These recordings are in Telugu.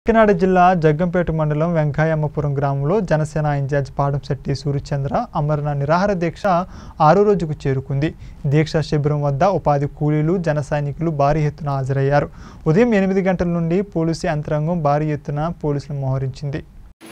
కాకినాడ జిల్లా జగ్గంపేట మండలం వెంకాయమ్మపురం గ్రామంలో జనసేన ఇన్ఛార్జ్ పాడంశెట్టి సూర్యచంద్ర అమరణ నిరాహార దీక్ష 6వ రోజుకు చేరుకుంది. దీక్ష శిబిరం వద్ద ఉపాధి కూలీలు, జన సైనికులు భారీ ఎత్తున హాజరయ్యారు. ఉదయం 8 గంటల నుండి పోలీసు యంత్రాంగం భారీ ఎత్తున పోలీసులను మోహరించింది.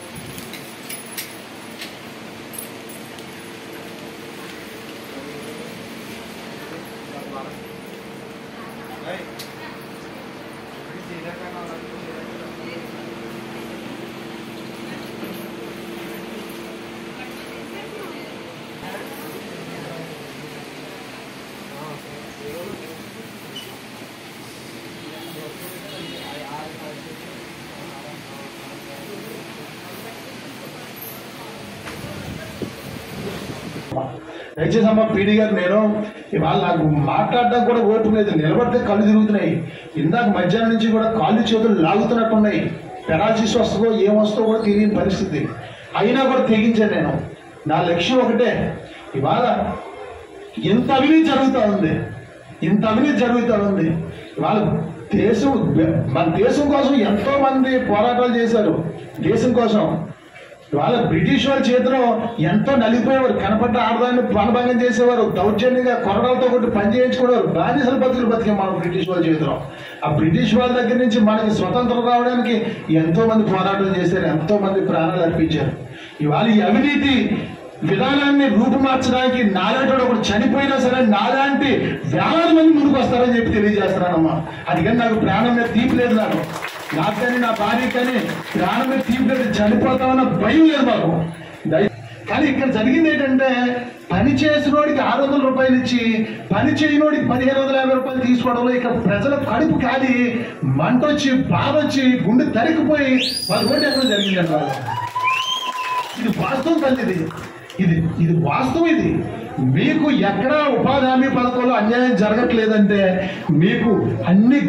దయచేసి అమ్మ పీడి గారు, నేను ఇవాళ నాకు మాట్లాడడానికి కూడా ఓపిక లేదు. నిలబడితే కళ్ళు తిరుగుతున్నాయి. ఇందాక మధ్యాహ్నం నుంచి కూడా కాళ్ళు చేతులు లాగుతున్నట్టున్నాయి. పెరాలసిస్ వస్తుందో ఏమొస్తుందో కూడా తెలియని పరిస్థితి. అయినా కూడా తెగించాను నేను. నా లక్ష్యం ఒకటే, ఇవాళ ఇంత అవినీతి జరుగుతూ ఉంది, ఇంత అవినీతి జరుగుతూ ఉంది. ఇవాళ మన దేశం కోసం ఎంతో మంది పోరాటాలు చేశారు. దేశం కోసం ఇవాళ బ్రిటిష్ వారి చేతిలో ఎంతో నలిగిపోయేవారు. కనపడ్డ ఆడదాన్ని ప్రాణభంగం చేసేవారు. దౌర్జన్యంగా కొరడాలతో కొట్టి పని చేయించుకునేవారు. బానిసల బతుకులు బతికే మనం బ్రిటిష్ వాళ్ళ చేతిలో. ఆ బ్రిటిష్ వాళ్ళ దగ్గర నుంచి మనకి స్వతంత్రం రావడానికి ఎంతో మంది పోరాటం చేశారు, ఎంతో మంది ప్రాణాలు అర్పించారు. ఇవాళ ఈ అవినీతి విధానాన్ని రూపుమార్చడానికి నాలాంటి ఒకటి చనిపోయినా సరే నాలాంటి వేలాది మంది ముందుకు వస్తారని చెప్పి తెలియజేస్తున్నానమ్మా. అందుకని నాకు ప్రాణం మీద తీపి లేదు. నాకు కానీ నా భార్య కానీ ప్రాణం మీద తీపి లేదు. చనిపోతామన్న భయం లేదు మాకు. కానీ ఇక్కడ జరిగింది ఏంటంటే, పని చేసినోడికి 600 రూపాయలు ఇచ్చి పని చేయనోడికి 1550 రూపాయలు తీసుకోవడంలో ఇక్కడ ప్రజల కడుపు కాలి మంట వచ్చి, బాధ వచ్చి, గుండె తరికిపోయి వాళ్ళ ఓటు ఎక్కడ జరిగింది అన్నారు. ఇది వాస్తవం తల్లి, ఇది వాస్తవం. ఇది మీకు ఎక్కడ ఉపాధి హామీ పథకంలో అన్యాయం జరగట్లేదంటే మీకు అన్ని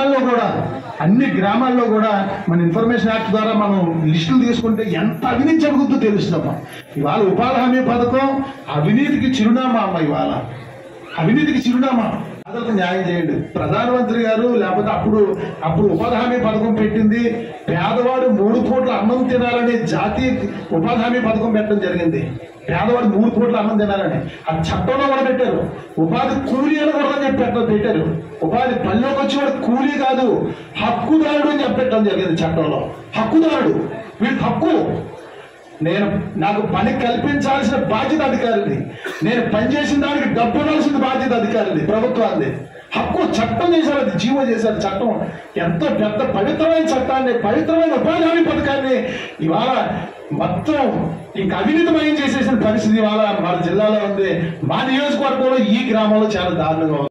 గ్రామాల్లో కూడా మన ఇన్ఫర్మేషన్ యాక్ట్ ద్వారా మనం లిస్టులు తీసుకుంటే ఎంత అవినీతి జరుగుతుందో తెలుస్తున్నాం. ఇవాళ ఉపాధి హామీ పథకం అవినీతికి చిరునామా అమ్మ. ఇవాళ అవినీతికి చిరునామా. అదొక న్యాయం చేయండి. ప్రధానమంత్రి గారు లేకపోతే అప్పుడు ఉపాధి హామీ పథకం పెట్టింది. పేదవాడు 3 పూట్ల అన్నం తినాలని జాతీయ ఉపాధి హామీ పథకం పెట్టడం జరిగింది. పేదవాడు 3 పూట్ల అన్నం తినాలని ఆ చట్టంలో కూడా పెట్టారు. ఉపాధి కూలీ అని కూడా పెట్టారు. ఉపాధి పనిలోకి వచ్చేవాడు కూలీ కాదు, హక్కుదారుడు అని చెప్పడం జరిగింది చట్టంలో. హక్కుదారుడు, వీడికి హక్కు. నాకు పని కల్పించాల్సిన బాధ్యత అధికారిది. నేను పనిచేసిన దానికి డబ్బు ఇవ్వాల్సిన బాధ్యత అధికారిది, ప్రభుత్వాన్ని. హక్కు చట్టం చేశారు, అది జీవో చేశారు. చట్టం ఎంతో పెద్ద పవిత్రమైన చట్టాన్ని, పవిత్రమైన ఉపాధి హామీ పథకాన్ని ఇవాళ మొత్తం ఇంకా అవినీతిమయం చేసేసిన పరిస్థితి ఇవాళ మన జిల్లాలో ఉంది. మా నియోజకవర్గంలో ఈ గ్రామంలో చాలా దారుణంగా ఉంది.